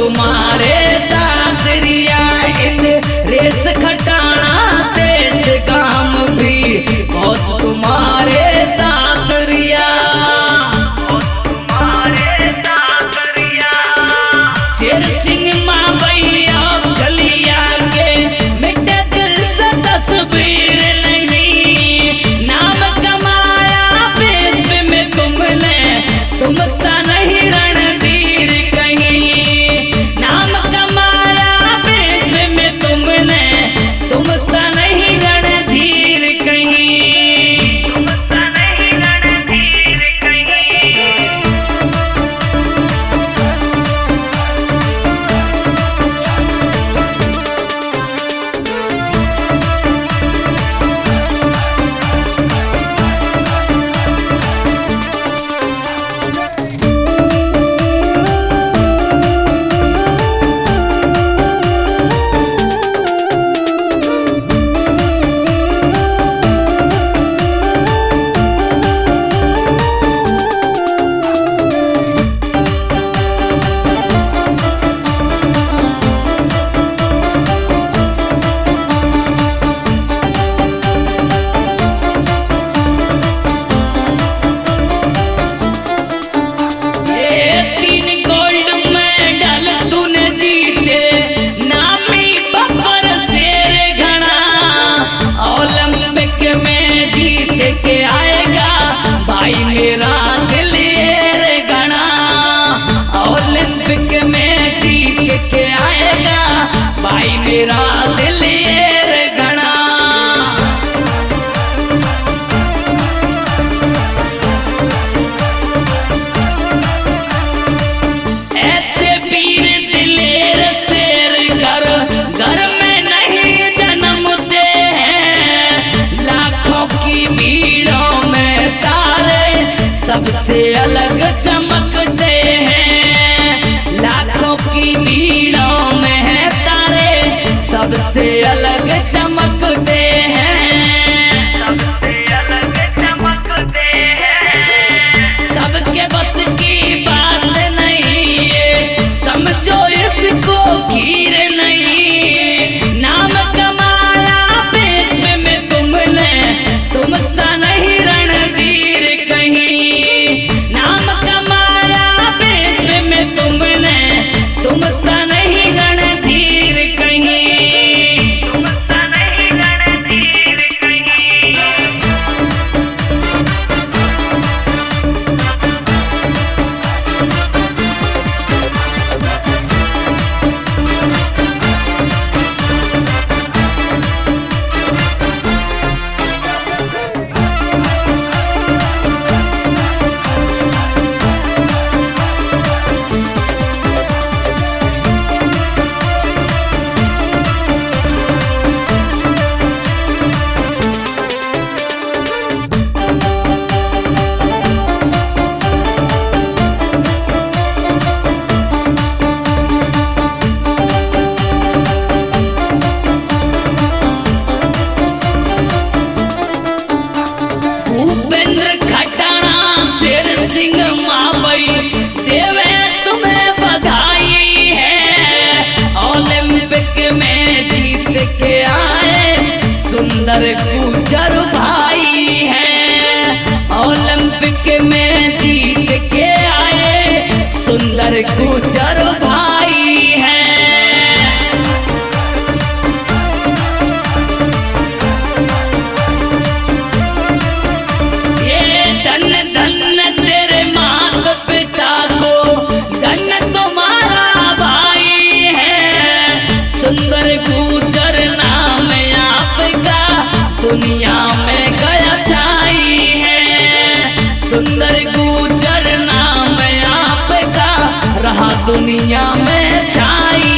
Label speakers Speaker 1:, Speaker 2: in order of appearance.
Speaker 1: तुम्हारे साथ रिया in race Khatana तेज काम भी हो तुम्हारे साथ रिया शेर सिंह माँ भैया गलिया के मिटे दिल से तस्वीर नहीं नाम कमाया विश्व में तुमने तुमसा नहीं रणधीर कहीं नाम कमाया विश्व में तुमने तुमसा नहीं रणधीर कहीं तुमसा नहीं रणधीर कहीं। मेरा दिल ये घना ऐसे वीर दिलेर शेर घर में नहीं जन्मते हैं लाखों की भीड़ों में तारे सबसे अलग चमकते हैं लाखों की भीड़ों में सबसे अलग चमकते हैं सबसे अलग चमकते हैं सबके बस की बात नहीं है समझो इसको खीर नहीं नाम कमाया विश्व में तुमने तुमसा नहीं रणधीर कहीं नाम कमाया विश्व में तुमने तुमसा नहीं रणधीर कहीं। सुंदर गुजर भाई हैं ओलंपिक में जीत के आए सुंदर गुजर भाई हैं। ये धन धन तेरे माता पिता को धन तुम्हारा भाई है सुंदर गुजर नाम आपका दुनिया में गया छाई है सुंदर गुजर नाम आपका रहा दुनिया में छाई